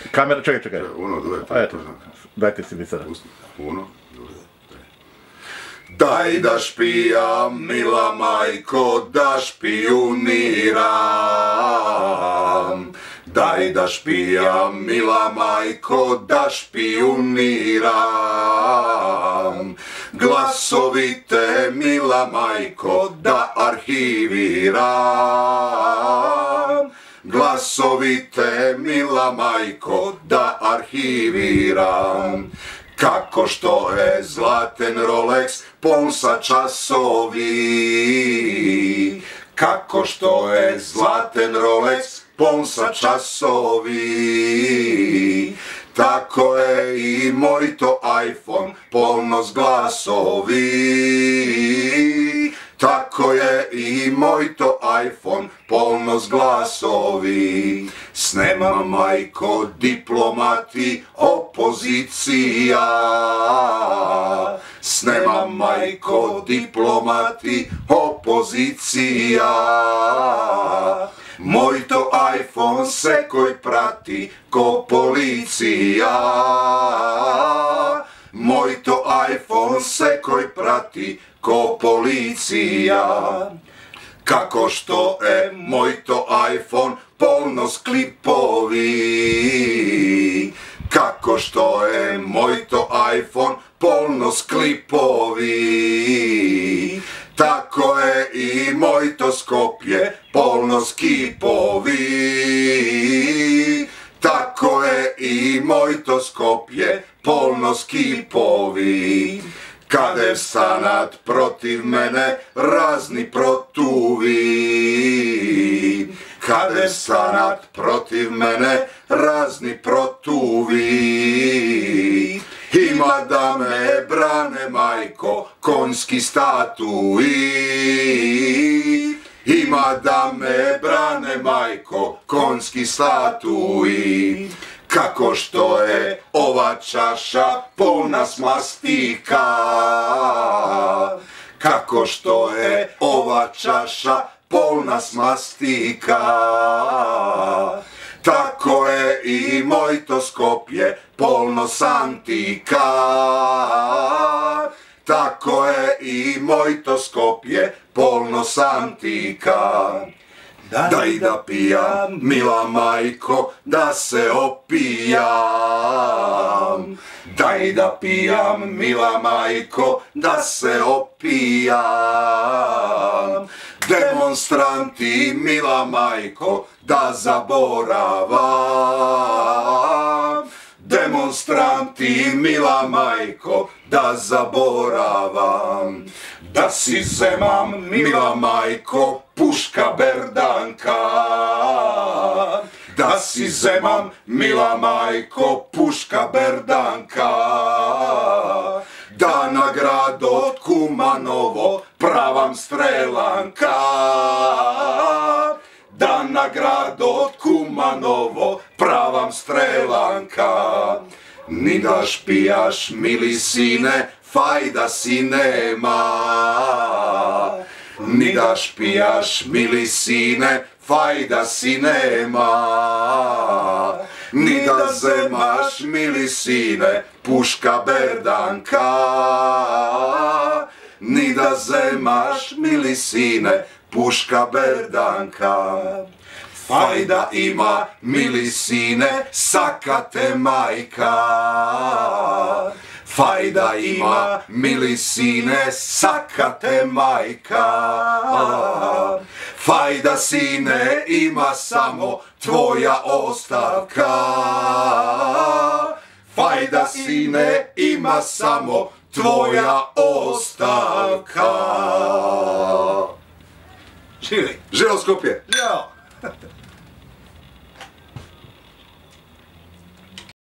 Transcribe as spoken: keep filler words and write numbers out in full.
Kamera, čekaj, čekaj. Uno, dve, A eto, dajte si mi sada. Uno, dve, tre. Daj da špijam, mila majko, da špijuniram. Daj da špijam, mila majko, da špijuniram. Glasovite, mila majko, da arhiviram. Glasovite, mila majko, da arhiviram. Kako što je zlaten Rolex pun sa časovi. Kako što je zlaten Rolex pun sa časovi. Tako je i moj to iPhone polno s glasovi. Tako je i moj to iPhone polno s glasovi. Snema majko diplomati opozicija. Snema majko diplomati opozicija. Moj to iPhone se koji prati ko policija. Moj to iPhone se koji prati ko policija. Kako što je moj to iPhone polno s klipovi. Kako što je moj to iPhone polno s klipovi. Tako je i moj to Skopje polno s kipovi. Tako je i moj to Skopje polno s kipovi. Kade stanat protiv mene razni protuvi. Kade stanat protiv mene razni protuvi. Ima da me brane majko konjski statui. Ima da me brane majko konjski statui. Kako što je ova čaša polna smastika. Kako što je ova čaša polna smastika. Tako je i moj to Skopje polno santika. Tako je i moj to Skopje polno santika. Daj da pijam, mila majko, da se opijam. Daj da pijam, mila majko, da se opijam. Demonstranti, mila majko, da zaboravam. Demonstranti, mila majko, da zaboravam. Da si Zeman, mila majko, puška berdanka. Da si Zeman, mila majko, puška berdanka. Da na grad od Kumanovo pravam strelanka. Da na grad od Kumanovo pravam strelanka. Ni da špijaš, mili sine, fajda si nema. Ni da špijaš, mili sine, fajda si nema. Ni da zemaš, mili sine, puška berdanka. Ni da zemaš, mili sine, puška berdanka. Fajda ima, mili sine, sakate majka. Fajda ima, mili sine, sakate majka. Fajda sine ima samo tvoja ostavka. Fajda sine ima samo tvoja ostavka. Živjeli! Živjelo Skopje! Ćao!